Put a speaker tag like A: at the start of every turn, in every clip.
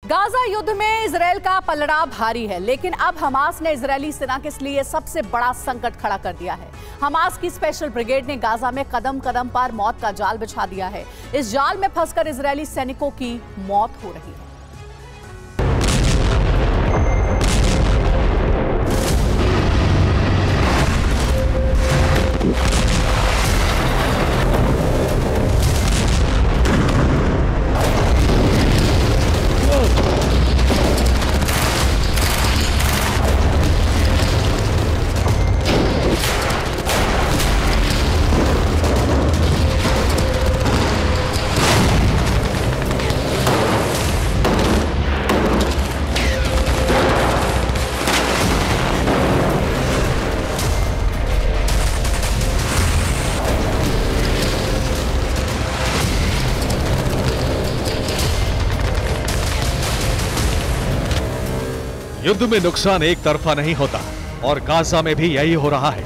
A: Gaza युद्ध में Israel का पलड़ा भारी है, लेकिन अब हमास ने इजरायली सेना के लिए सबसे बड़ा संकट खड़ा कर दिया है। हमास की स्पेशल ब्रिगेड ने गाजा में कदम कदम पर मौत का जाल बिछा दिया है। इस जाल में फंसकर इजरायली सैनिकों की मौत हो रही है।
B: युद्ध में नुकसान एक तरफा नहीं होता और गाजा में भी यही हो रहा है।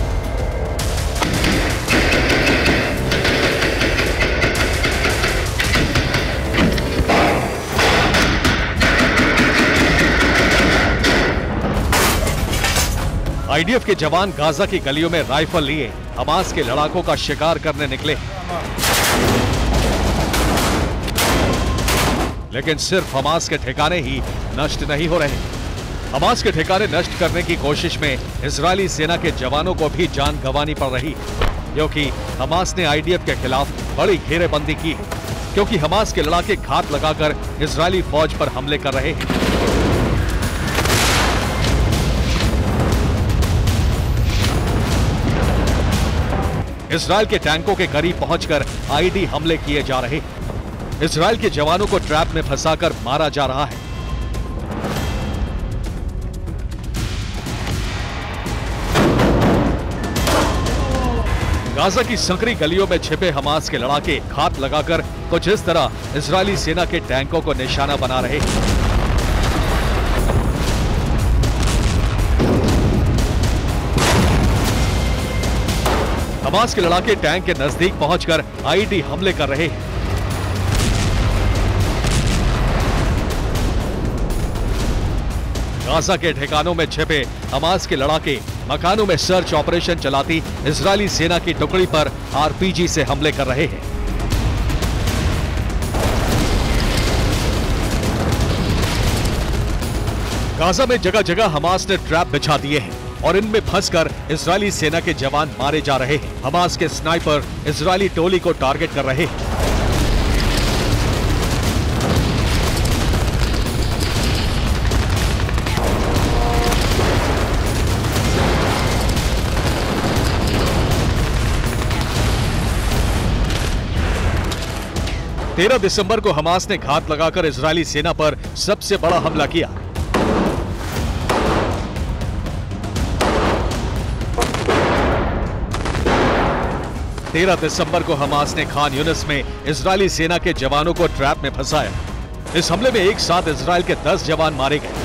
B: आईडीएफ के जवान गाजा की गलियों में राइफल लिए हमास के लड़ाकों का शिकार करने निकले, लेकिन सिर्फ हमास के ठिकाने ही नष्ट नहीं हो रहे। हमास के ठिकाने नष्ट करने की कोशिश में इजरायली सेना के जवानों को भी जान गंवानी पड़ रही है, क्योंकि हमास ने आईडीएफ के खिलाफ बड़ी घेरेबंदी की है, क्योंकि हमास के लड़ाके घात लगाकर इजरायली फौज पर हमले कर रहे हैं। इजरायल के टैंकों के करीब पहुंचकर आईडी हमले किए जा रहे हैं। इजरायल के जवानों को ट्रैप में फंसाकर मारा जा रहा है। गाजा की संकरी गलियों में छिपे हमास के लड़ाके घात लगाकर कुछ इस तरह इजरायली सेना के टैंकों को निशाना बना रहे हैं। हमास के लड़ाके टैंक के नजदीक पहुंचकर आईडी हमले कर रहे हैं। गाजा के ठिकानों में छिपे हमास के लड़ाके मकानों में सर्च ऑपरेशन चलाती इजरायली सेना की टुकड़ी पर आरपीजी से हमले कर रहे हैं। गाजा में जगह जगह हमास ने ट्रैप बिछा दिए हैं और इनमें फंसकर इजरायली सेना के जवान मारे जा रहे हैं। हमास के स्नाइपर इजरायली टोली को टारगेट कर रहे हैं। तेरह दिसंबर को हमास ने घात लगाकर इजरायली सेना पर सबसे बड़ा हमला किया। तेरह दिसंबर को हमास ने खान यूनिस में इजरायली सेना के जवानों को ट्रैप में फंसाया। इस हमले में एक साथ इजरायल के 10 जवान मारे गए।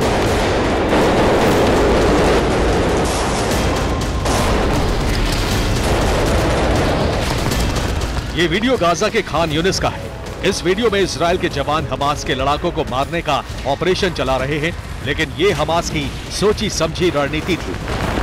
B: ये वीडियो गाजा के खान यूनिस का है। इस वीडियो में इजरायल के जवान हमास के लड़ाकों को मारने का ऑपरेशन चला रहे हैं, लेकिन ये हमास की सोची समझी रणनीति थी।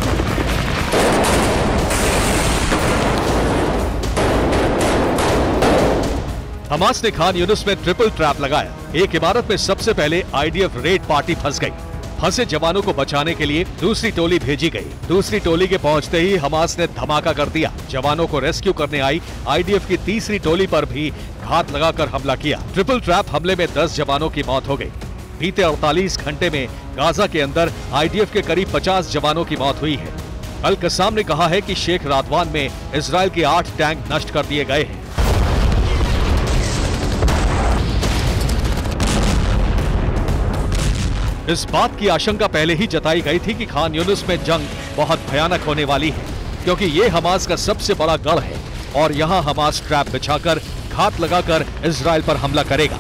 B: हमास ने खान यूनिस में ट्रिपल ट्रैप लगाया। एक इमारत में सबसे पहले आईडीएफ रेड पार्टी फंस गई। फंसे जवानों को बचाने के लिए दूसरी टोली भेजी गई। दूसरी टोली के पहुंचते ही हमास ने धमाका कर दिया। जवानों को रेस्क्यू करने आई आईडीएफ की तीसरी टोली पर भी घात लगाकर हमला किया। ट्रिपल ट्रैप हमले में 10 जवानों की मौत हो गई। बीते 48 घंटे में गाजा के अंदर आईडीएफ के करीब 50 जवानों की मौत हुई है। अल कसाम ने कहा है कि शेख रादवान में इजरायल के 8 टैंक नष्ट कर दिए गए हैं। इस बात की आशंका पहले ही जताई गई थी कि खान यूनिस में जंग बहुत भयानक होने वाली है, क्योंकि ये हमास का सबसे बड़ा गढ़ है और यहां हमास ट्रैप बिछाकर घात लगाकर इजरायल पर हमला करेगा।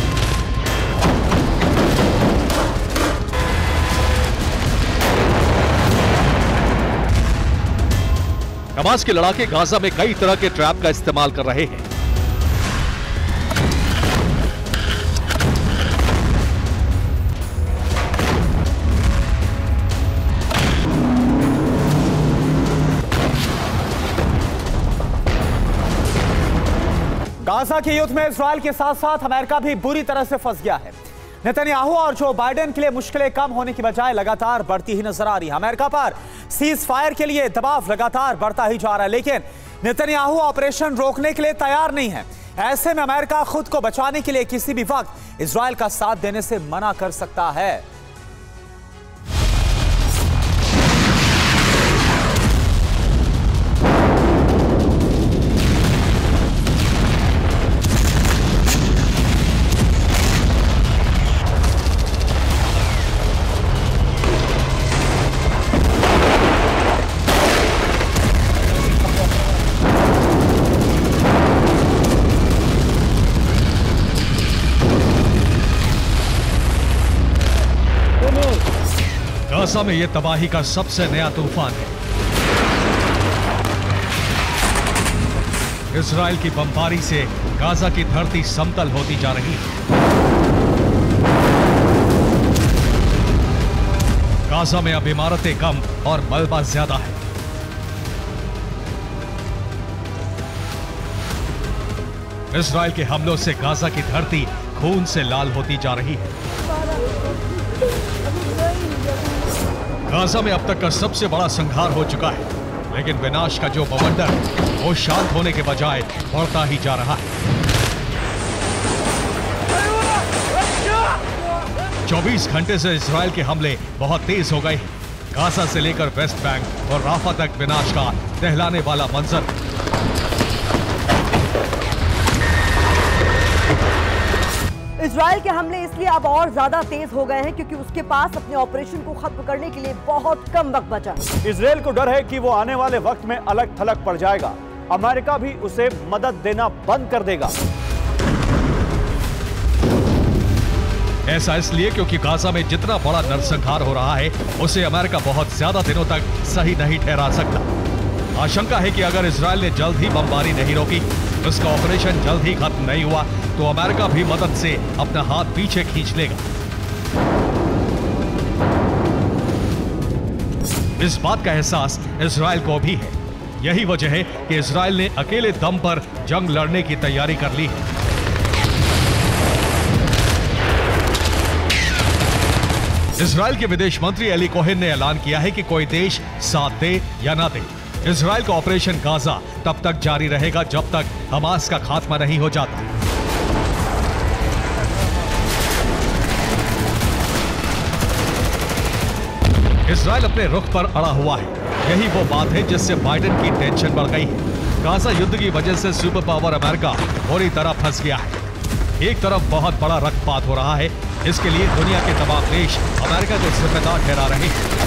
B: हमास के लड़ाके गाजा में कई तरह के ट्रैप का इस्तेमाल कर रहे हैं।
C: गाजा के युद्ध में इजराइल के साथ साथ अमेरिका भी बुरी तरह से फंस गया है। नेतन्याहू और जो बाइडेन के लिए मुश्किलें कम होने की बजाय लगातार बढ़ती ही नजर आ रही है। अमेरिका पर सीज फायर के लिए दबाव लगातार बढ़ता ही जा रहा है, लेकिन नेतन्याहू ऑपरेशन रोकने के लिए तैयार नहीं है। ऐसे में अमेरिका खुद को बचाने के लिए किसी भी वक्त इजराइल का साथ देने से मना कर सकता है।
B: गाजा में यह तबाही का सबसे नया तूफान है। इजराइल की बमबारी से गाजा की धरती समतल होती जा रही है। गाजा में अब इमारतें कम और मलबा ज्यादा है। इजराइल के हमलों से गाजा की धरती खून से लाल होती जा रही है। गाजा में अब तक का सबसे बड़ा संहार हो चुका है, लेकिन विनाश का जो बवंडर वो शांत होने के बजाय बढ़ता ही जा रहा है। 24 घंटे से इजराइल के हमले बहुत तेज हो गए हैं। गाजा से लेकर वेस्ट बैंक और राफा तक विनाश का दहलाने वाला मंजर।
D: इजराइल के हमले इसलिए अब और ज्यादा तेज हो गए हैं क्योंकि उसके पास अपने ऑपरेशन को खत्म करने के लिए बहुत कम वक्त बचा।
C: इजराइल को डर है कि वो आने वाले वक्त में अलग थलग पड़ जाएगा। अमेरिका भी उसे मदद देना बंद कर देगा।
B: ऐसा इसलिए क्योंकि गाजा में जितना बड़ा नरसंहार हो रहा है उसे अमेरिका बहुत ज्यादा दिनों तक सही नहीं ठहरा सकता। आशंका है कि अगर इजराइल ने जल्द ही बमबारी नहीं रोकी, उसका ऑपरेशन जल्द ही खत्म नहीं हुआ, तो अमेरिका भी मदद से अपना हाथ पीछे खींच लेगा। इस बात का एहसास इजराइल को भी है। यही वजह है कि इजराइल ने अकेले दम पर जंग लड़ने की तैयारी कर ली है। इजराइल के विदेश मंत्री एली कोहेन ने ऐलान किया है कि कोई देश साथ दे या ना दे, इजराइल का ऑपरेशन गाजा तब तक जारी रहेगा जब तक हमास का खात्मा नहीं हो जाता। इजराइल अपने रुख पर अड़ा हुआ है। यही वो बात है जिससे बाइडेन की टेंशन बढ़ गई है। गाजा युद्ध की वजह से सुपर पावर अमेरिका बुरी तरह फंस गया है। एक तरफ बहुत बड़ा रक्तपात हो रहा है, इसके लिए दुनिया के तमाम देश अमेरिका को जिम्मेदार ठहरा रहे हैं।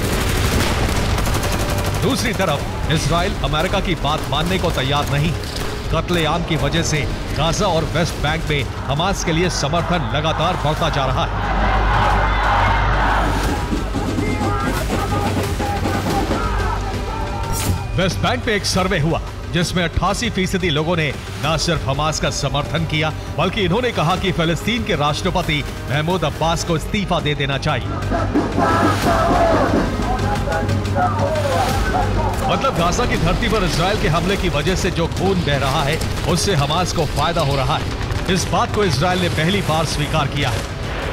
B: दूसरी तरफ इजराइल अमेरिका की बात मानने को तैयार नहीं। कत्लेआम की वजह से गाजा और वेस्ट बैंक में हमास के लिए समर्थन लगातार बढ़ता जा रहा है। वेस्ट बैंक में एक सर्वे हुआ जिसमें 88% लोगों ने न सिर्फ हमास का समर्थन किया, बल्कि इन्होंने कहा कि फिलिस्तीन के राष्ट्रपति महमूद अब्बास को इस्तीफा दे देना चाहिए। मतलब गाजा की धरती पर इजराइल के हमले की वजह से जो खून बह रहा है उससे हमास को फायदा हो रहा है। इस बात को इजराइल ने पहली बार स्वीकार किया है।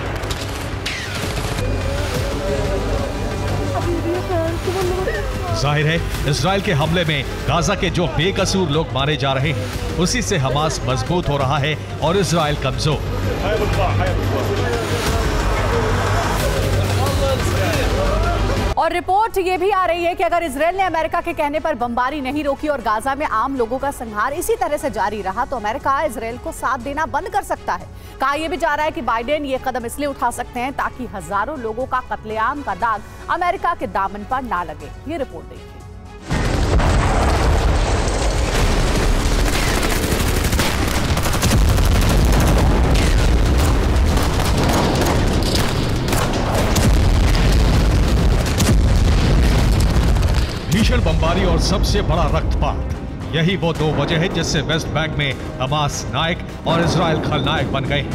B: जाहिर है इजराइल के हमले में गाजा के जो बेकसूर लोग मारे जा रहे हैं उसी से हमास मजबूत हो रहा है और इजराइल कमजोर।
A: और रिपोर्ट ये भी आ रही है कि अगर इजराइल ने अमेरिका के कहने पर बमबारी नहीं रोकी और गाजा में आम लोगों का संहार इसी तरह से जारी रहा तो अमेरिका इजराइल को साथ देना बंद कर सकता है। कहा यह भी जा रहा है कि बाइडेन ये कदम इसलिए उठा सकते हैं ताकि हजारों लोगों का कत्लेआम का दाग अमेरिका के दामन पर ना लगे। ये रिपोर्ट देखिए।
B: भीषण बमबारी और सबसे बड़ा रक्तपात, यही वो दो वजह है जिससे वेस्ट बैंक में हमास नायक और इजराइल खलनायक बन गए।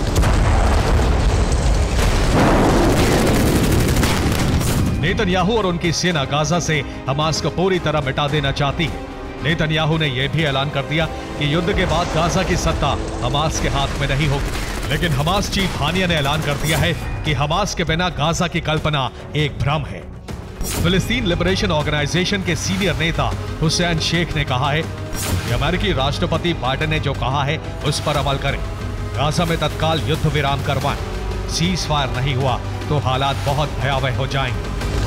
B: नेतन्याहू और उनकी सेना गाजा से हमास को पूरी तरह मिटा देना चाहती है। नेतन्याहू ने यह भी ऐलान कर दिया कि युद्ध के बाद गाजा की सत्ता हमास के हाथ में नहीं होगी, लेकिन हमास चीफ हानिया ने ऐलान कर दिया है कि हमास के बिना गाजा की कल्पना एक भ्रम है। फिलिस्तीन लिबरेशन ऑर्गेनाइजेशन के सीनियर नेता हुसैन शेख ने कहा है कि अमेरिकी राष्ट्रपति बाइडेन ने जो कहा है उस पर अमल करें, गाजा में तत्काल युद्ध विराम करवाएं। सीज फायर नहीं हुआ तो हालात बहुत भयावह हो जाएंगे।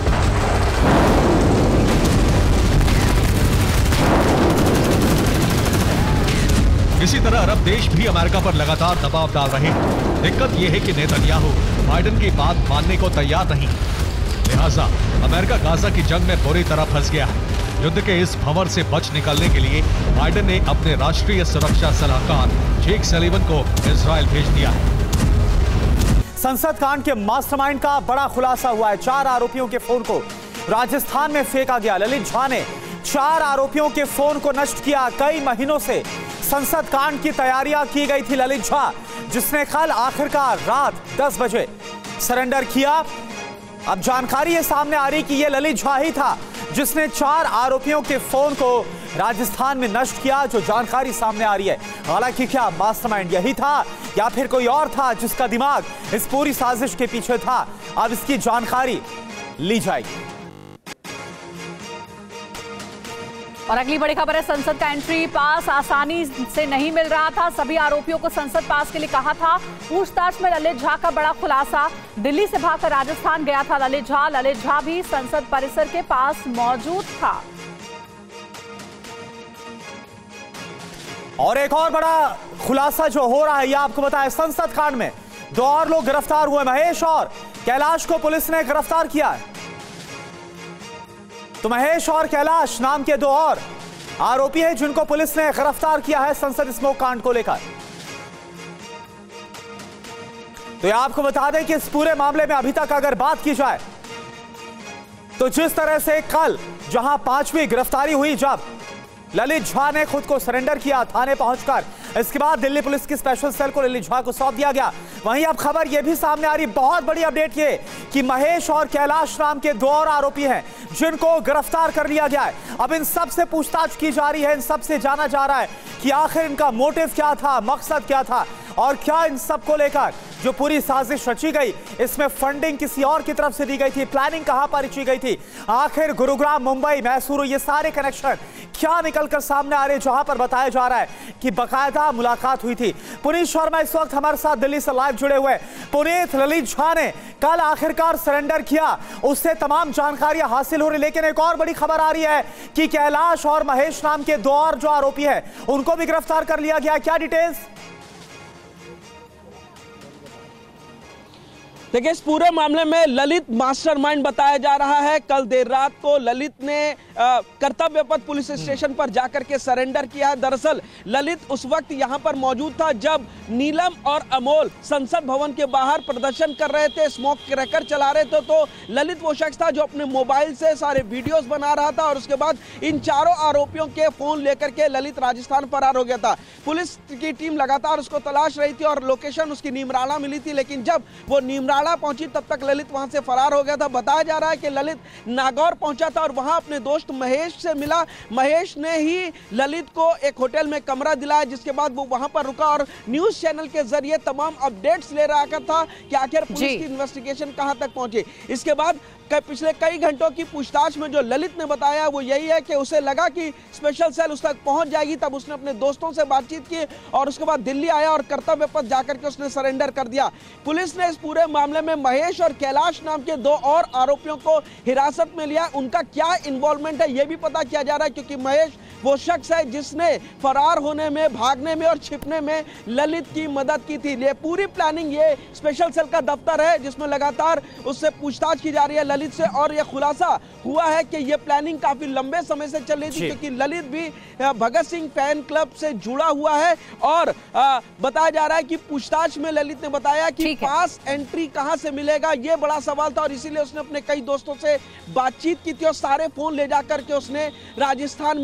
B: इसी तरह अरब देश भी अमेरिका पर लगातार दबाव डाल रहे हैं। दिक्कत यह है कि नेतन्याहू बाइडेन की बात मानने को तैयार नहीं, लिहाजा अमेरिका गाजा की जंग में बुरी तरह फंस गया है। युद्ध के इस भंवर से बच निकलने के लिए बाइडेन ने अपने राष्ट्रीय सुरक्षा सलाहकार जेक सलीवन को इजराइल भेज दिया है।
C: संसद कांड के मास्टरमाइंड का बड़ा खुलासा हुआ है। 4 आरोपियों के फोन को राजस्थान में फेंका गया। ललित झा ने 4 आरोपियों के फोन को नष्ट किया। कई महीनों से संसद कांड की तैयारियां की गई थी। ललित झा, जिसने कल आखिरकार रात 10 बजे सरेंडर किया। अब जानकारी ये सामने आ रही कि ये ललित झा ही था जिसने 4 आरोपियों के फोन को राजस्थान में नष्ट किया, जो जानकारी सामने आ रही है। हालांकि क्या मास्टरमाइंड यही था या फिर कोई और था जिसका दिमाग इस पूरी साजिश के पीछे था? अब इसकी जानकारी ली जाएगी।
A: और अगली बड़ी खबर है, संसद का एंट्री पास आसानी से नहीं मिल रहा था। सभी आरोपियों को संसद पास के लिए कहा था। पूछताछ में ललित झा का बड़ा खुलासा। दिल्ली से भागकर राजस्थान गया था ललित झा भी संसद परिसर के पास मौजूद था।
C: और एक और बड़ा खुलासा जो हो रहा है, यह आपको बताया, संसद कांड में 2 और लोग गिरफ्तार हुए। महेश और कैलाश को पुलिस ने गिरफ्तार किया है। तो महेश और कैलाश नाम के 2 और आरोपी हैं जिनको पुलिस ने गिरफ्तार किया है संसद स्मोक कांड को लेकर। तो ये आपको बता दें कि इस पूरे मामले में अभी तक अगर बात की जाए तो जिस तरह से कल जहां 5वीं गिरफ्तारी हुई, जब ललित झा ने खुद को सरेंडर किया थाने पहुंचकर, इसके बाद दिल्ली पुलिस की स्पेशल सेल को ललित झा को सौंप दिया गया। वहीं अब खबर यह भी सामने आ रही, बहुत बड़ी अपडेट ये कि महेश और कैलाश नाम के 2 और आरोपी हैं जिनको गिरफ्तार कर लिया गया है। अब इन सब से पूछताछ की जा रही है, इन सब से जाना जा रहा है कि आखिर इनका मोटिव क्या था, मकसद क्या था, और क्या इन सब को लेकर जो पूरी साजिश रची गई, इसमें फंडिंग किसी और की तरफ से दी गई थी, प्लानिंग कहां पर रची गई थी, आखिर गुरुग्राम, मुंबई, मैसूर, ये सारे कनेक्शन क्या निकलकर सामने आ रहे हैं, जहां पर बताया जा रहा है कि बकायदा मुलाकात हुई थी। पुनीत शर्मा इस वक्त हमारे साथ दिल्ली से लाइव जुड़े हुए। पुनीत, ललित झा ने कल आखिरकार सरेंडर किया, उससे तमाम जानकारियां हासिल हो रही, लेकिन एक और बड़ी खबर आ रही है कि कैलाश और महेश नाम के 2 और जो आरोपी हैं उनको भी गिरफ्तार कर लिया गया। क्या डिटेल्स?
E: देखिए, इस पूरे मामले में ललित मास्टरमाइंड बताया जा रहा है। कल देर रात को ललित ने कर्तव्य पथ पुलिस स्टेशन पर जाकर के सरेंडर किया है। दरअसल ललित उस वक्त यहां पर मौजूद था जब नीलम और अमोल संसद भवन के बाहर प्रदर्शन कर रहे थे, स्मोक क्रैकर चला रहे थे। तो ललित वो शख्स था जो अपने मोबाइल से सारे वीडियोस बना रहा था और उसके बाद इन 4 आरोपियों के फोन लेकर के ललित राजस्थान फरार हो गया था। पुलिस की टीम लगातार उसको तलाश रही थी और लोकेशन उसकी नीमराणा मिली थी, लेकिन जब वो नीमराणा पहुंची तब तक ललित वहां से फरार हो गया था। बताया जा रहा है कि ललित नागौर पहुंचा था और वहां अपने दोस्त महेश से मिला। महेश ने ही ललित को एक होटल में कमरा दिलाया, जिसके बाद वो वहां पर रुका और न्यूज चैनल के जरिए तमाम अपडेट्स ले रहा था कि आखिर पुलिस की इन्वेस्टिगेशन कहां तक पहुंची। इसके बाद पिछले कई घंटों की पूछताछ में जो ललित ने बताया वो यही है कि उसे लगा कि स्पेशल सेल उस तक पहुंच जाएगी, तब उसने अपने दोस्तों से बातचीत की और उसके बाद दिल्ली आया और कर्तव्य पथ जाकर के उसने सरेंडर कर दिया। पुलिस ने इस पूरे मामले में महेश और कैलाश नाम के 2 और आरोपियों को हिरासत में लिया। उनका क्या इन्वॉल्वमेंट है ये भी पता किया जा रहा है, क्योंकि महेश वो शख्स है जिसने फरार होने में, भागने में और छिपने में ललित की मदद की थी। ये पूरी प्लानिंग, ये स्पेशल सेल का दफ्तर है जिसमें लगातार उससे पूछताछ की जा रही है ललित से, और यह खुलासा हुआ है कि यह प्लानिंग काफी लंबे समय से चल रही थी, क्योंकि ललित भी भगत सिंह फैन क्लब से जुड़ा हुआ है। और बताया जा रहा है कि पूछताछ में ललित ने बताया कि पास एंट्री कहां से मिलेगा, यह बड़ा सवाल था और इसीलिए उसने अपने कई दोस्तों से बातचीत की थी और सारे फोन ले जाकर के उसने राजस्थान में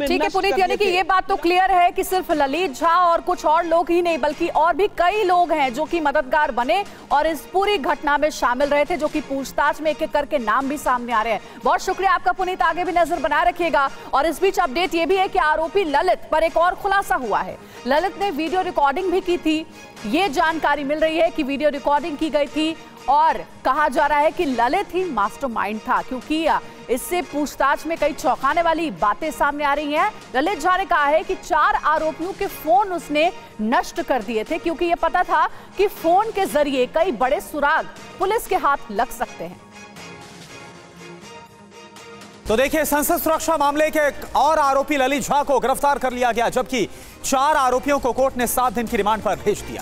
A: पुनीत, यानी कि ये बात तो क्लियर है कि सिर्फ ललित झा और कुछ और लोग ही नहीं बल्कि और भी कई लोग हैं जो कि मददगार बने और इस पूरी घटना में शामिल रहे थे, जो कि पूछताछ में एक एक करके नाम भी सामने आ रहे हैं। बहुत शुक्रिया आपका पुनीत, आगे भी नजर बनाए रखिएगा। और इस बीच अपडेट ये भी है कि आरोपी ललित पर एक और खुलासा हुआ है। ललित ने वीडियो रिकॉर्डिंग भी की थी, ये जानकारी मिल रही है कि वीडियो रिकॉर्डिंग की गई थी और कहा जा रहा है कि ललित ही मास्टरमाइंड था, क्योंकि इससे पूछताछ में कई चौंकाने वाली बातें सामने आ रही हैं। ललित झा ने कहा है कि 4 आरोपियों के फोन उसने नष्ट कर दिए थे, क्योंकि यह पता था कि फोन के जरिए कई बड़े सुराग पुलिस के हाथ लग सकते हैं।
C: तो देखिए, संसद सुरक्षा मामले के और आरोपी ललित झा को गिरफ्तार कर लिया गया, जबकि 4 आरोपियों को कोर्ट ने 7 दिन की रिमांड पर भेज दिया।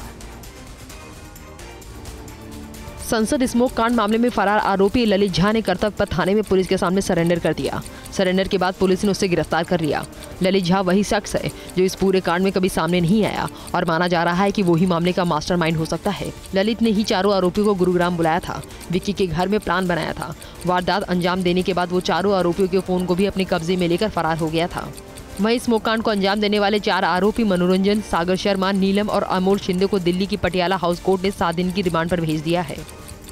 F: संसद स्मोक कांड मामले में फरार आरोपी ललित झा ने कर्तव्य पथ थाने में पुलिस के सामने सरेंडर कर दिया। सरेंडर के बाद पुलिस ने उसे गिरफ्तार कर लिया। ललित झा वही शख्स है जो इस पूरे कांड में कभी सामने नहीं आया और माना जा रहा है कि वो ही मामले का मास्टरमाइंड हो सकता है। ललित ने ही चारों आरोपियों को गुरुग्राम बुलाया था, विक्की के घर में प्लान बनाया था। वारदात अंजाम देने के बाद वो चारों आरोपियों के फोन को भी अपने कब्जे में लेकर फरार हो गया था। वहीं स्मोक कांड को अंजाम देने वाले 4 आरोपी मनोरंजन, सागर शर्मा, नीलम और अमोल शिंदे को दिल्ली की पटियाला हाउस कोर्ट ने 7 दिन की रिमांड पर भेज दिया है।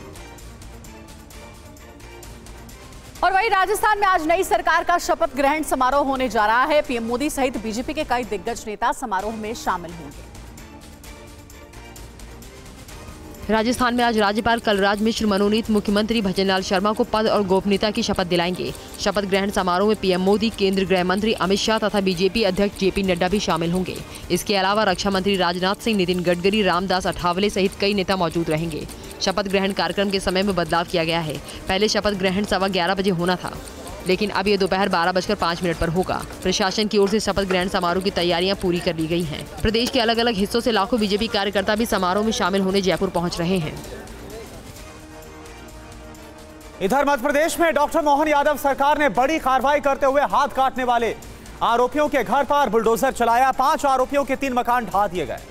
A: और वहीं राजस्थान में आज नई सरकार का शपथ ग्रहण समारोह होने जा रहा है। पीएम मोदी सहित बीजेपी के कई दिग्गज नेता समारोह में शामिल होंगे।
F: राजस्थान में आज राज्यपाल कलराज मिश्र मनोनीत मुख्यमंत्री भजनलाल शर्मा को पद और गोपनीयता की शपथ दिलाएंगे। शपथ ग्रहण समारोह में पीएम मोदी, केंद्रीय गृह मंत्री अमित शाह तथा बीजेपी अध्यक्ष जेपी नड्डा भी शामिल होंगे। इसके अलावा रक्षा मंत्री राजनाथ सिंह, नितिन गडकरी, रामदास अठावले सहित कई नेता मौजूद रहेंगे। शपथ ग्रहण कार्यक्रम के समय में बदलाव किया गया है। पहले शपथ ग्रहण 11:15 बजे होना था, लेकिन अब ये दोपहर 12:05 पर होगा। प्रशासन की ओर से शपथ ग्रहण समारोह की तैयारियां पूरी कर ली गई हैं। प्रदेश के अलग अलग हिस्सों से लाखों बीजेपी कार्यकर्ता भी समारोह में शामिल होने जयपुर पहुंच रहे हैं।
C: इधर मध्य प्रदेश में डॉक्टर मोहन यादव सरकार ने बड़ी कार्रवाई करते हुए हाथ काटने वाले आरोपियों के घर पर बुलडोजर चलाया। 5 आरोपियों के 3 मकान ढा दिए गए।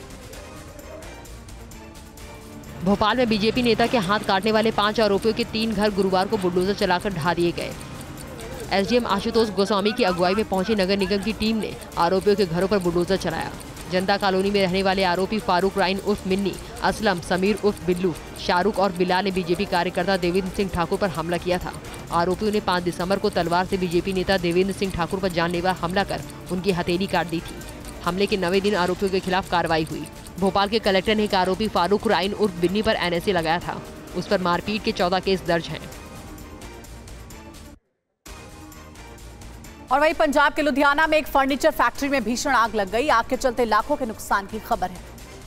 F: भोपाल में बीजेपी नेता के हाथ काटने वाले 5 आरोपियों के 3 घर गुरुवार को बुलडोजर चलाकर ढा दिए गए। एसडीएम आशुतोष गोस्वामी की अगुवाई में पहुंची नगर निगम की टीम ने आरोपियों के घरों पर बुलडोजर चलाया। जनता कॉलोनी में रहने वाले आरोपी फारूक राइन उर्फ मिन्नी, असलम, समीर उर्फ बिल्लू, शाहरुख और बिलाल ने बीजेपी कार्यकर्ता देवेंद्र सिंह ठाकुर पर हमला किया था। आरोपियों ने 5 दिसंबर को तलवार से बीजेपी नेता देवेंद्र सिंह ठाकुर पर जानलेवा हमला कर उनकी हथेली काट दी थी। हमले के 9वें दिन आरोपियों के खिलाफ कार्रवाई हुई। भोपाल के कलेक्टर ने एक आरोपी फारूक राइन उर्फ बिन्नी पर एनएसए लगाया था। उस पर मारपीट के 14 केस दर्ज हैं।
A: और वहीं पंजाब के लुधियाना में एक फर्नीचर फैक्ट्री में भीषण आग लग गई। आग के चलते लाखों के नुकसान की खबर है।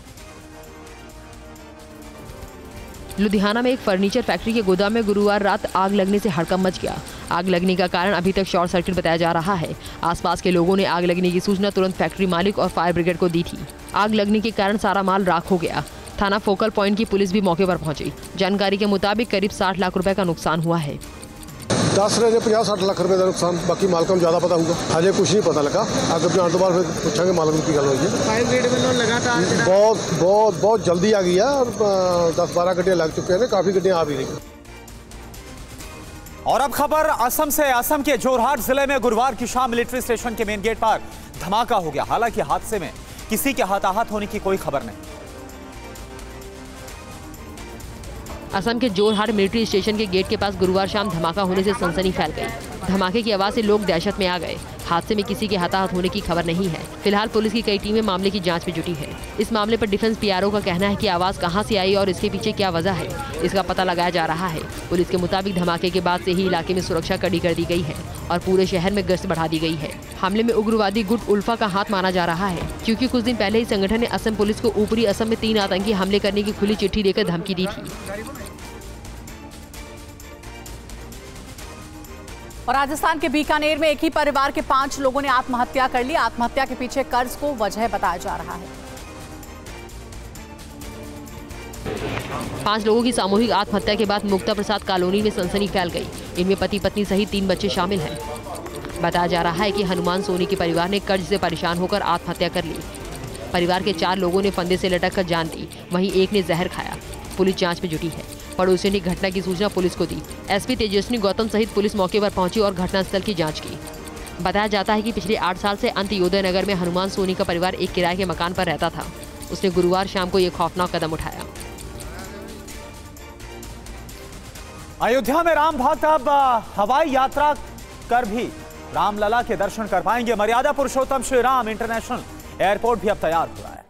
F: लुधियाना में एक फर्नीचर फैक्ट्री के गोदाम में गुरुवार रात आग लगने से हड़कंप मच गया। आग लगने का कारण अभी तक शॉर्ट सर्किट बताया जा रहा है। आसपास के लोगों ने आग लगने की सूचना तुरंत फैक्ट्री मालिक और फायर ब्रिगेड को दी थी। आग लगने के कारण सारा माल राख हो गया। थाना फोकल पॉइंट की पुलिस भी मौके पर पहुंची। जानकारी के मुताबिक करीब 60 लाख रुपए का नुकसान हुआ है।
G: 10 रहे 50-60 ਲੱਖ ਰੁਪਏ ਦਾ ਨੁਕਸਾਨ। ਬਾਕੀ ਮਾਲਕਾਂ ਨੂੰ ਜ਼ਿਆਦਾ ਪਤਾ ਹੋਊਗਾ। ਹਜੇ ਕੁਝ ਨਹੀਂ ਪਤਾ ਲੱਗਾ। ਅੱਗੇ ਜਾਣ ਤੋਂ ਬਾਅਦ ਫਿਰ ਪੁੱਛਾਂਗੇ ਮਾਲਕ ਨੂੰ ਕੀ ਗੱਲ ਹੋਈ ਹੈ। ਫਾਇਰ ਬ੍ਰਿਗੇਡ ਵੱਲੋਂ ਲਗਾਤਾਰ ਬਹੁਤ ਜਲਦੀ ਆ ਗਈ ਆ। 10-12 ਗੱਡੀਆਂ ਲੱਗ ਚੁੱਕੀਆਂ ਨੇ। ਕਾਫੀ ਗੱਡੀਆਂ ਆ ਵੀ ਰਹੀਆਂ।
C: और अब खबर असम से। असम के जोरहाट जिले में गुरुवार की शाम मिलिट्री स्टेशन के मेन गेट पर धमाका हो गया। हालांकि हादसे में किसी के हताहत होने की कोई खबर नहीं।
F: असम के जोरहाट मिलिट्री स्टेशन के गेट के पास गुरुवार शाम धमाका होने से सनसनी फैल गई। धमाके की आवाज से लोग दहशत में आ गए। हादसे में किसी के हताहत होने की खबर नहीं है। फिलहाल पुलिस की कई टीमें मामले की जांच में जुटी है। इस मामले पर डिफेंस पीआरओ का कहना है कि आवाज कहां से आई और इसके पीछे क्या वजह है, इसका पता लगाया जा रहा है। पुलिस के मुताबिक धमाके के बाद से ही इलाके में सुरक्षा कड़ी कर दी गई है और पूरे शहर में गश्त बढ़ा दी गई है। हमले में उग्रवादी गुट उल्फा का हाथ माना जा रहा है, क्योंकि कुछ दिन पहले ही संगठन ने असम पुलिस को ऊपरी असम में 3 आतंकी हमले करने की खुली चिट्ठी देकर धमकी दी थी।
A: और राजस्थान के बीकानेर में एक ही परिवार के 5 लोगों ने आत्महत्या कर ली। आत्महत्या के पीछे कर्ज को वजह बताया जा रहा है।
F: 5 लोगों की सामूहिक आत्महत्या के बाद मुक्ता प्रसाद कॉलोनी में सनसनी फैल गई। इनमें पति पत्नी सहित 3 बच्चे शामिल हैं। बताया जा रहा है कि हनुमान सोनी के परिवार ने कर्ज से परेशान होकर आत्महत्या कर ली। परिवार के 4 लोगों ने फंदे से लटक कर जान दी, वहीं एक ने जहर खाया। पुलिस जांच में जुटी है। पड़ोसियों ने घटना की सूचना पुलिस को दी। एसपी तेजस्वी गौतम सहित पुलिस मौके पर पहुंची और घटनास्थल की जांच की। बताया जाता है कि पिछले 8 साल से अंत्योदय नगर में हनुमान सोनी का परिवार एक किराए के मकान पर रहता था। उसने गुरुवार शाम को ये खौफनाक कदम उठाया।
C: अयोध्या में राम भक्त अब हवाई यात्रा कर भी रामलला के दर्शन कर पाएंगे। मर्यादा पुरुषोत्तम श्री राम इंटरनेशनल एयरपोर्ट भी अब तैयार हुआ है।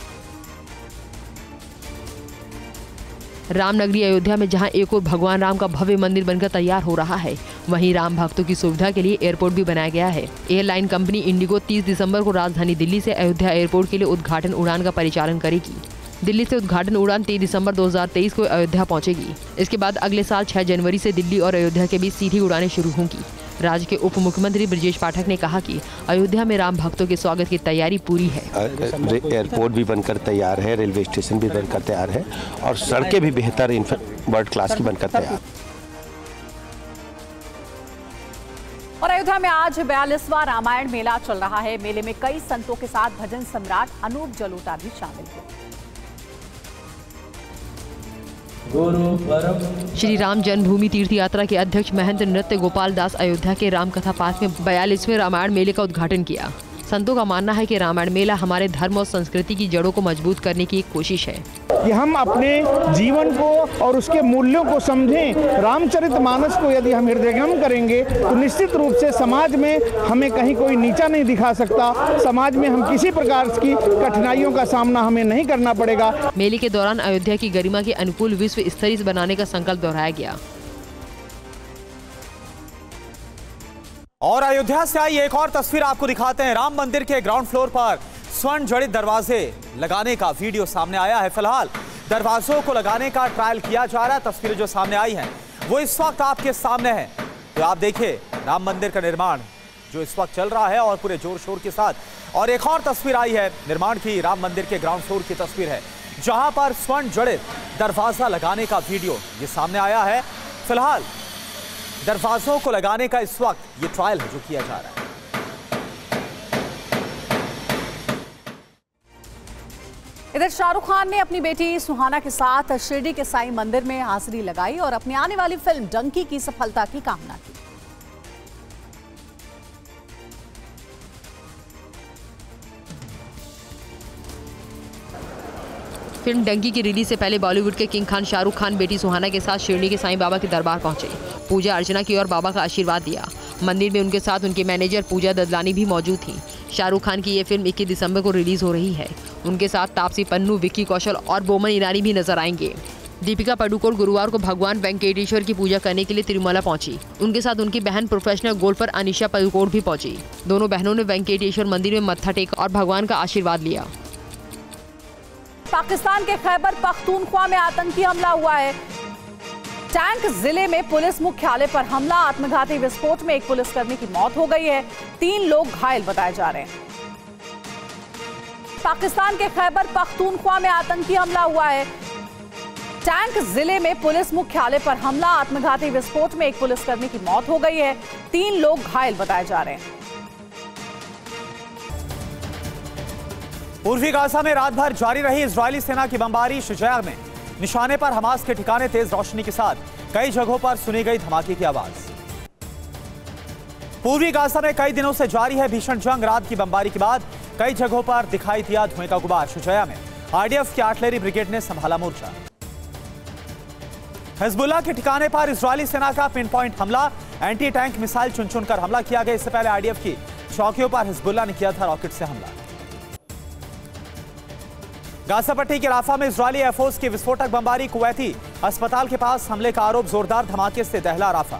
F: रामनगरी अयोध्या में जहां एक और भगवान राम का भव्य मंदिर बनकर तैयार हो रहा है, वहीं राम भक्तों की सुविधा के लिए एयरपोर्ट भी बनाया गया है। एयरलाइन कंपनी इंडिगो 30 दिसंबर को राजधानी दिल्ली से अयोध्या एयरपोर्ट के लिए उद्घाटन उड़ान का परिचालन करेगी। दिल्ली से उद्घाटन उड़ान 3 दिसंबर 2023 को अयोध्या पहुंचेगी। इसके बाद अगले साल 6 जनवरी से दिल्ली और अयोध्या के बीच सीधी उड़ानें शुरू होंगी। राज्य के उप मुख्यमंत्री ब्रजेश पाठक ने कहा कि अयोध्या में राम भक्तों के स्वागत की तैयारी पूरी है।
H: एयरपोर्ट भी बनकर तैयार है, रेलवे स्टेशन भी बनकर तैयार है और सड़कें भी बेहतर वर्ल्ड क्लास की बनकर तैयार।
A: और अयोध्या में आज 42वां रामायण मेला चल रहा है। मेले में कई संतों के साथ भजन सम्राट अनूप जलोटा भी शामिल हुए।
F: श्री राम जन्मभूमि तीर्थ यात्रा के अध्यक्ष महंत नृत्य गोपाल दास अयोध्या के राम कथा पार्क में 42वें रामायण मेले का उद्घाटन किया। संतों का मानना है कि रामायण मेला हमारे धर्म और संस्कृति की जड़ों को मजबूत करने की एक कोशिश है
I: कि हम अपने जीवन को और उसके मूल्यों को समझें। रामचरितमानस को यदि हम हृदयंगम करेंगे तो निश्चित रूप से समाज में हमें कहीं कोई नीचा नहीं दिखा सकता। समाज में हम किसी प्रकार की कठिनाइयों का सामना हमें नहीं करना पड़ेगा।
F: मेले के दौरान अयोध्या की गरिमा के अनुकूल विश्व स्तरीय बनाने का संकल्प दोहराया गया।
C: और अयोध्या से आई एक और तस्वीर आपको दिखाते हैं। राम मंदिर के ग्राउंड फ्लोर पर स्वर्ण जड़ित दरवाजे लगाने का वीडियो सामने आया है। फिलहाल दरवाजों को लगाने का ट्रायल किया जा रहा है। तस्वीरें जो सामने आई हैं वो इस वक्त आपके सामने है। तो आप देखिए राम मंदिर का निर्माण जो इस वक्त चल रहा है और पूरे जोर शोर के साथ। और एक और तस्वीर आई है निर्माण की, राम मंदिर के ग्राउंड फ्लोर की तस्वीर है जहां पर स्वर्ण जड़ित दरवाजा लगाने का वीडियो ये सामने आया है। फिलहाल दरवाजों को लगाने का इस वक्त ये ट्रायल है जो किया जा रहा है।
A: इधर शाहरुख खान ने अपनी बेटी सुहाना के साथ शिरडी के साईं मंदिर में हाजिरी लगाई और अपनी आने वाली फिल्म डंकी की सफलता की कामना की।
F: फिल्म डंकी की रिलीज से पहले बॉलीवुड के किंग खान शाहरुख खान बेटी सुहाना के साथ शिरडी के साईं बाबा के दरबार पहुंचे। पूजा अर्चना की और बाबा का आशीर्वाद दिया। मंदिर में उनके साथ उनके मैनेजर पूजा ददलानी भी मौजूद थी। शाहरुख खान की ये फिल्म 21 दिसंबर को रिलीज हो रही है। उनके साथ तापसी पन्नू, विक्की कौशल और बोमन ईरानी भी नजर आएंगे। दीपिका पादुकोण गुरुवार को भगवान वेंकटेश्वर की पूजा करने के लिए तिरुमला पहुंची। उनके साथ उनकी बहन प्रोफेशनल गोल्फर अनिशा पादुकोण भी पहुंची। दोनों बहनों ने वेंकटेश्वर मंदिर में मत्था टेका और भगवान का आशीर्वाद लिया।
A: पाकिस्तान के खैबर पख्तूनख्वा में आतंकी हमला हुआ है। टैंक जिले में पुलिस मुख्यालय पर हमला, आत्मघाती विस्फोट में एक पुलिसकर्मी की मौत हो गई है। 3 लोग घायल बताए जा रहे हैं। पाकिस्तान के खैबर पख्तूनख्वा में आतंकी हमला हुआ है। टैंक जिले में पुलिस मुख्यालय पर हमला, आत्मघाती विस्फोट में एक पुलिसकर्मी की मौत हो गई है। 3 लोग घायल बताए जा रहे हैं।
C: पूर्वी गाजा में रात भर जारी रही इजरायली सेना की बमबारी। शुजाया में निशाने पर हमास के ठिकाने तेज रोशनी के साथ कई जगहों पर सुनी गई धमाके की आवाज। पूर्वी गाजा में कई दिनों से जारी है भीषण जंग। रात की बमबारी के बाद कई जगहों पर दिखाई दिया धुएं का गुबार। शुजाया में आईडीएफ की आर्टिलरी ब्रिगेड ने संभाला मोर्चा। हिजबुल्लाह के ठिकाने पर इजरायली सेना का पिन पॉइंट हमला, एंटी टैंक मिसाइल चुन चुनकर हमला किया गया। इससे पहले आईडीएफ की चौकियों पर हिजबुल्लाह ने किया था रॉकेट से हमला। गाजा पट्टी के राफा में इजरायली एयरफोर्स की विस्फोटक बमबारी। कुवैती अस्पताल के पास हमले का आरोप, जोरदार धमाके से दहला राफा।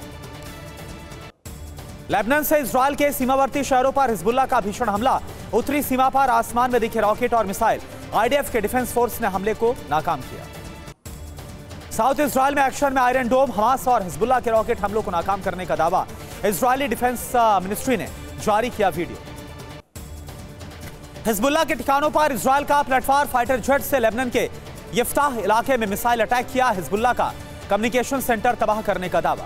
C: लेबनान से इजरायल के सीमावर्ती शहरों पर हिजबुल्लाह का भीषण हमला। उत्तरी सीमा पर आसमान में दिखे रॉकेट और मिसाइल। आईडीएफ के डिफेंस फोर्स ने हमले को नाकाम किया। साउथ इजरायल में एक्शन में आयरन डोम, हमास और हिजबुल्लाह के रॉकेट हमलों को नाकाम करने का दावा। इजरायली डिफेंस मिनिस्ट्री ने जारी किया वीडियो। हिजबुल्लाह के ठिकानों पर इजरायल का प्लेटफॉर्म फाइटर जेट से लेबनान के यफ्ताह इलाके में मिसाइल अटैक किया। हिजबुल्लाह का कम्युनिकेशन सेंटर तबाह करने का दावा।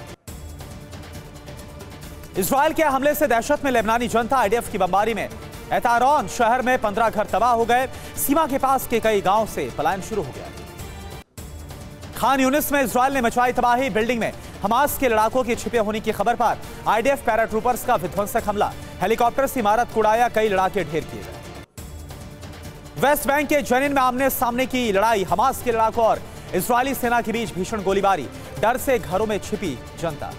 C: इजरायल के हमले से दहशत में लेबनानी जनता। आईडीएफ की बमबारी में एतारोन शहर में 15 घर तबाह हो गए। सीमा के पास के कई गांव से पलायन शुरू हो गया। खान यूनिस में इजरायल ने मचाई तबाही। बिल्डिंग में हमास के लड़ाकों के छिपे होने की खबर पर आईडीएफ पैराट्रूपर्स का विध्वंसक हमला, हेलीकॉप्टर से इमारत उड़ाया, कई लड़ाके ढेर किए गए। वेस्ट बैंक के जनीन में आमने सामने की लड़ाई, हमास के लड़ाकों और इजरायली सेना के बीच भीषण गोलीबारी, डर से घरों में छिपी जनता।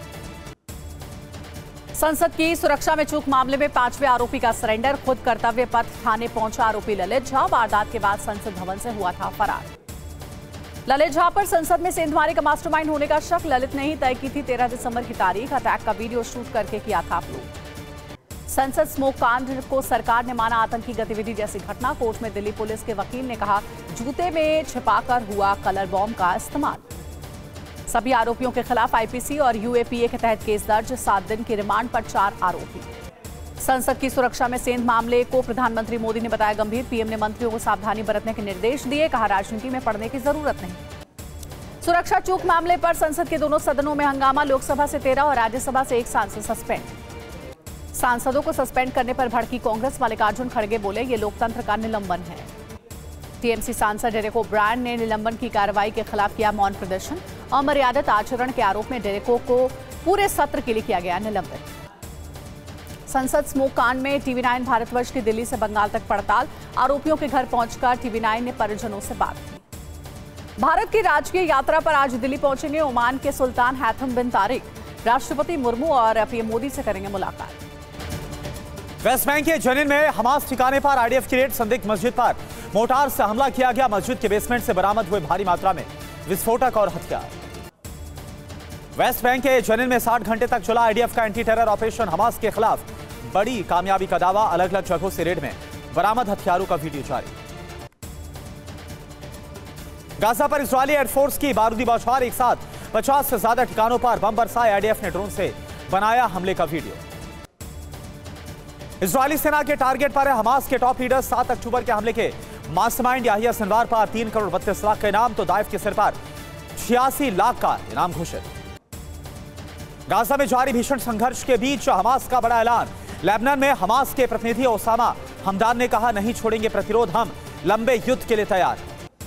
A: संसद की सुरक्षा में चूक मामले में 5वें आरोपी का सरेंडर, खुद कर्तव्य पथ थाने पहुंचा आरोपी ललित झा, वारदात के बाद संसद भवन से हुआ था फरार। ललित झा पर संसद में सेंधमारी का मास्टरमाइंड होने का शक, ललित ने ही तय की थी 13 दिसंबर की तारीख, अटैक का वीडियो शूट करके किया था अपलोड। संसद स्मोक कांड को सरकार ने माना आतंकी गतिविधि जैसी घटना, कोर्ट में दिल्ली पुलिस के वकील ने कहा जूते में छिपाकर हुआ कलर बॉम्ब का इस्तेमाल। सभी आरोपियों के खिलाफ आईपीसी और यूएपीए के तहत केस दर्ज, 7 दिन की रिमांड पर 4 आरोपी। संसद की सुरक्षा में सेंध मामले को प्रधानमंत्री मोदी ने बताया गंभीर, पीएम ने मंत्रियों को सावधानी बरतने के निर्देश दिए, कहा राजनीति में पड़ने की जरूरत नहीं। सुरक्षा चूक मामले पर संसद के दोनों सदनों में हंगामा, लोकसभा से 13 और राज्यसभा से 1 सांसद सस्पेंड। सांसदों को सस्पेंड करने पर भड़की कांग्रेस, मल्लिकार्जुन खड़गे बोले ये लोकतंत्र का निलंबन है। टीएमसी सांसद डेरेक ओब्रायन ने निलंबन की कार्रवाई के खिलाफ किया मौन प्रदर्शन, अमर्यादित आचरण के आरोप में डेरेको को पूरे सत्र के लिए किया गया निलंबित। संसद स्मोक कांड में टीवी9 भारतवर्ष की दिल्ली से बंगाल तक पड़ताल, आरोपियों के घर पहुंचकर टीवी9 ने परिजनों से बात की। भारत की राजकीय यात्रा पर आज दिल्ली पहुंचेंगे ओमान के सुल्तान हैथम बिन तारिक, राष्ट्रपति मुर्मू और पीएम मोदी से करेंगे मुलाकात।
C: वेस्ट बैंक के जनीन में हमास ठिकाने पर आईडीएफ की रेड, संदिग्ध मस्जिद पर मोटार से हमला किया गया, मस्जिद के बेसमेंट से बरामद हुए भारी मात्रा में विस्फोटक और हथियार। वेस्ट बैंक के जनीन में 60 घंटे तक चला आईडीएफ का एंटी टेरर ऑपरेशन, हमास के खिलाफ बड़ी कामयाबी का दावा, अलग अलग जगहों से रेड में बरामद हथियारों का वीडियो जारी। गाजा पर इजरायली एयरफोर्स की बारूदी बौछार, एक साथ 50 से ज्यादा ठिकानों पर बम बरसाए, आईडीएफ ने ड्रोन से बनाया हमले का वीडियो। इजरायली सेना के टारगेट पर है हमास के टॉप लीडर, 7 अक्टूबर के हमले के मास्टरमाइंड याहिया सिनवार पर 3 करोड़ 32 लाख का इनाम, तो दाइफ के सिर पर 86 लाख का इनाम घोषित। गाजा में जारी भीषण संघर्ष के बीच हमास का बड़ा ऐलान, लेबनान में हमास के प्रतिनिधि ओसामा हमदान ने कहा नहीं छोड़ेंगे प्रतिरोध, हम लंबे युद्ध के लिए तैयार।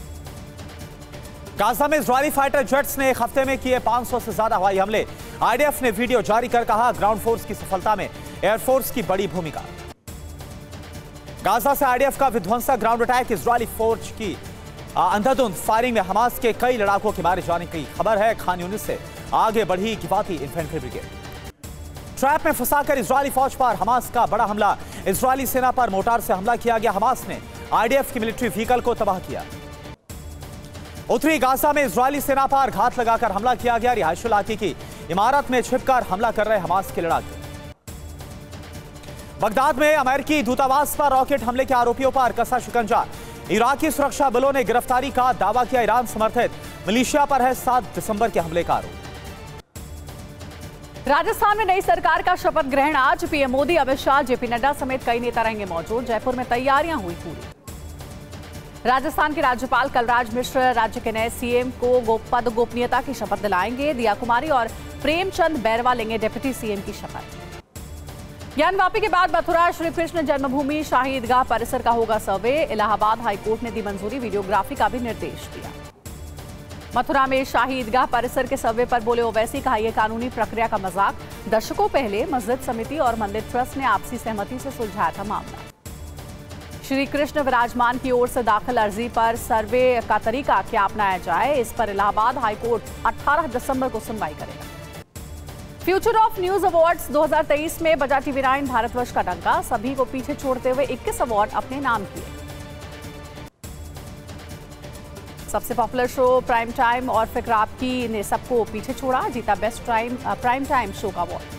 C: गाजा में इजरायली फाइटर जेट्स ने एक हफ्ते में किए 500 से ज्यादा हवाई हमले, आईडीएफ ने वीडियो जारी कर कहा ग्राउंड फोर्स की सफलता में एयरफोर्स की बड़ी भूमिका। गाजा से आईडीएफ का विध्वंसक ग्राउंड अटैक, इजरायली फौज की अंधाधुंध फायरिंग में हमास के कई लड़ाकों के मारे जाने की खबर है। खान यूनिस से आगे बढ़ी गिवाती इन्फेंट्री ब्रिगेड। ट्रैप में फंसाकर इजरायली फौज पर हमास का बड़ा हमला, इजरायली सेना पर मोटार से हमला किया गया, हमास ने आईडीएफ की मिलिट्री व्हीकल को तबाह किया। उत्तरी गाजा में इजरायली सेना पर घात लगाकर हमला किया गया, रिहायशी इलाके की इमारत में छिपकर हमला कर रहे हमास के लड़ाके। बगदाद में अमेरिकी दूतावास पर रॉकेट हमले के आरोपियों पर कसा शिकंजा, इराकी सुरक्षा बलों ने गिरफ्तारी का दावा किया, ईरान समर्थित मिलिशिया पर है 7 दिसंबर के हमले का आरोप।
A: राजस्थान में नई सरकार का शपथ ग्रहण आज, पीएम मोदी, अमित शाह, जेपी नड्डा समेत कई नेता रहेंगे मौजूद, जयपुर में तैयारियां हुई पूरी। राजस्थान के राज्यपाल कलराज मिश्र राज्य के नए सीएम को पद गोपनीयता की शपथ दिलाएंगे, दिया कुमारी और प्रेमचंद बैरवा लेंगे डिप्टी सीएम की शपथ। ज्ञानवापी के बाद मथुरा श्री कृष्ण जन्मभूमि शाही ईदगाह परिसर का होगा सर्वे, इलाहाबाद हाईकोर्ट ने दी मंजूरी, वीडियोग्राफी का भी निर्देश दिया। मथुरा में शाही ईदगाह परिसर के सर्वे पर बोले ओवैसी, कहा यह कानूनी प्रक्रिया का मजाक, दशकों पहले मस्जिद समिति और मंदिर ट्रस्ट ने आपसी सहमति से सुलझाया था मामला। श्री कृष्ण विराजमान की ओर से दाखिल अर्जी पर सर्वे का तरीका क्या अपनाया जाए, इस पर इलाहाबाद हाईकोर्ट 18 दिसंबर को सुनवाई करेगा। फ्यूचर ऑफ न्यूज अवार्ड्स 2023 में बजा टीवी9 भारतवर्ष का डंका, सभी को पीछे छोड़ते हुए 21 अवार्ड अपने नाम किए। सबसे पॉपुलर शो प्राइम टाइम और फिक्र आपकी ने सबको पीछे छोड़ा, जीता बेस्ट प्राइम टाइम शो का अवार्ड।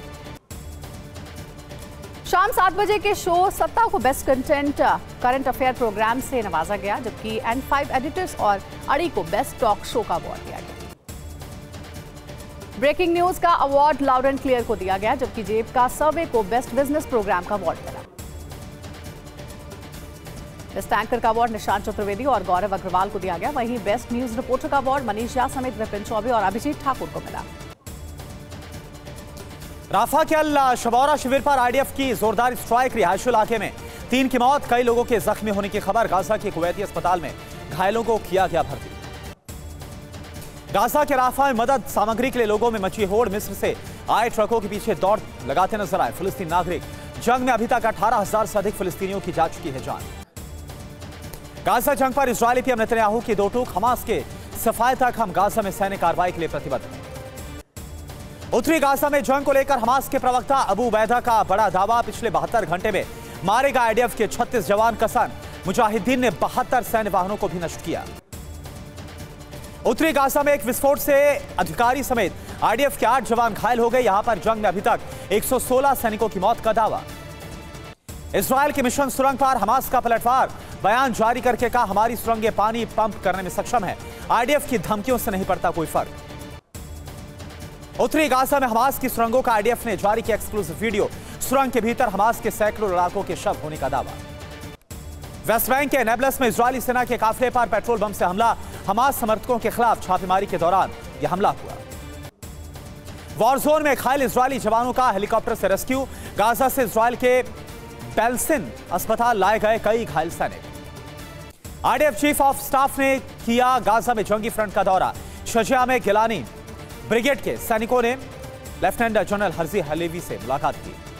A: शाम 7 बजे के शो सत्ता को best content current affair programme से नवाजा गया, जबकि N5 एडिटर्स और अड़ी को बेस्ट टॉक शो का अवार्ड दिया गया। ब्रेकिंग न्यूज का अवार्ड लाउड एंड क्लियर को दिया गया, जबकि जेब का सर्वे को बेस्ट बिजनेस प्रोग्राम का अवार्ड मिला। बेस्ट एंकर का अवार्ड निशांत चतुर्वेदी और गौरव अग्रवाल को दिया गया, वहीं बेस्ट न्यूज रिपोर्टर का अवार्ड मनीष झा समेत विपिन चौबे और अभिजीत ठाकुर को मिला।
C: राफा के अल शबौरा शिविर पर आईडीएफ की जोरदार स्ट्राइक, रिहायशी इलाके में 3 की मौत, कई लोगों के जख्मी होने की खबर। गाजा के कुवैती अस्पताल में घायलों को किया गया भर्ती। गाजा के राफा में मदद सामग्री के लिए लोगों में मची होड़। मिस्र से आए ट्रकों के पीछे दौड़ लगाते नजर आए फिलिस्तीन नागरिक। जंग में अभी तक 18,000 से अधिक फिलिस्तीनियों की जा चुकी है जान। गाजा जंग पर इजरायली पीएम नेतन्याहू की दो टूक। हमास के सफाई तक हम गाजा में सैन्य कार्रवाई के लिए प्रतिबद्ध हैं। उत्तरी गाजा में जंग को लेकर हमास के प्रवक्ता अबू उबैदा का बड़ा दावा। पिछले 72 घंटे में मारे गए आईडीएफ के 36 जवान कसन। मुजाहिदीन ने 72 सैन्य वाहनों को भी नष्ट किया। उत्तरी गाजा में एक विस्फोट से अधिकारी समेत आईडीएफ के 8 जवान घायल हो गए। यहां पर जंग में अभी तक 116 सैनिकों की मौत का दावा। इजरायल की मिशन सुरंग पर हमास का पलटवार। बयान जारी करके कहा हमारी सुरंगें पानी पंप करने में सक्षम है। आईडीएफ की धमकियों से नहीं पड़ता कोई फर्क। उत्तरी गाजा में हमास की सुरंगों का आईडीएफ ने जारी किया एक्सक्लूसिव वीडियो। सुरंग के भीतर हमास के सैकड़ों लड़ाकों के शव होने का दावा। वेस्ट बैंक के नेबलस में इजरायली सेना के काफिले पर पेट्रोल बम से हमला। हमास समर्थकों के खिलाफ छापेमारी के दौरान यह हमला हुआ। वॉर जोन में घायल इजरायली जवानों का हेलीकॉप्टर से रेस्क्यू। गाजा से इजरायल के पेल्सिन अस्पताल लाए गए कई घायल सैनिक। आईडीएफ चीफ ऑफ स्टाफ ने किया गाजा में जंगी फ्रंट का दौरा। शजिया में गिलानी ब्रिगेड के सैनिकों ने लेफ्टिनेंट जनरल हर्जी हलेवी से मुलाकात की।